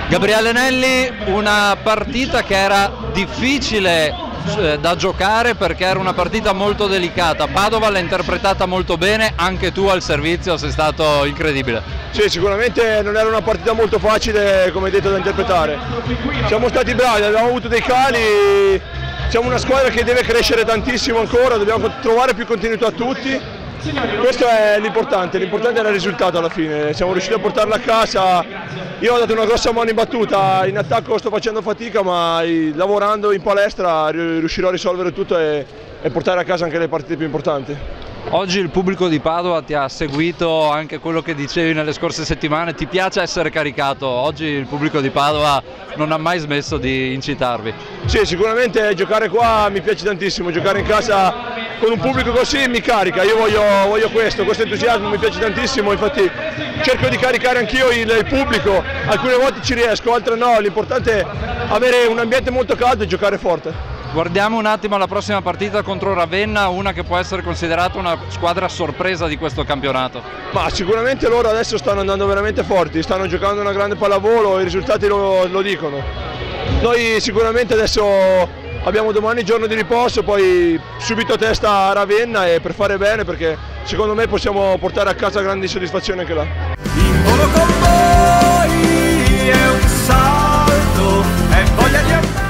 Gabriele Nelli, una partita che era difficile da giocare perché era una partita molto delicata. Padova l'ha interpretata molto bene, anche tu al servizio sei stato incredibile. Sì, sicuramente non era una partita molto facile, come detto, da interpretare. Siamo stati bravi, abbiamo avuto dei cali, siamo una squadra che deve crescere tantissimo ancora, dobbiamo trovare più continuità a tutti. Questo è l'importante era il risultato alla fine, siamo riusciti a portarla a casa. Io ho dato una grossa mano in battuta, in attacco sto facendo fatica, ma lavorando in palestra riuscirò a risolvere tutto e portare a casa anche le partite più importanti. Oggi il pubblico di Padova ti ha seguito, anche quello che dicevi nelle scorse settimane, ti piace essere caricato? Oggi il pubblico di Padova non ha mai smesso di incitarvi. Sì, sicuramente giocare qua mi piace tantissimo, giocare in casa con un pubblico così mi carica, io voglio questo entusiasmo mi piace tantissimo, infatti cerco di caricare anch'io il pubblico, alcune volte ci riesco, altre no, l'importante è avere un ambiente molto caldo e giocare forte. Guardiamo un attimo la prossima partita contro Ravenna, una che può essere considerata una squadra sorpresa di questo campionato. Ma sicuramente loro adesso stanno andando veramente forti, stanno giocando una grande pallavolo, i risultati lo dicono. Noi sicuramente adesso abbiamo domani giorno di riposo, poi subito testa a Ravenna e per fare bene, perché secondo me possiamo portare a casa grandi soddisfazioni anche là. In volo con voi è un salto, è voglia di andare.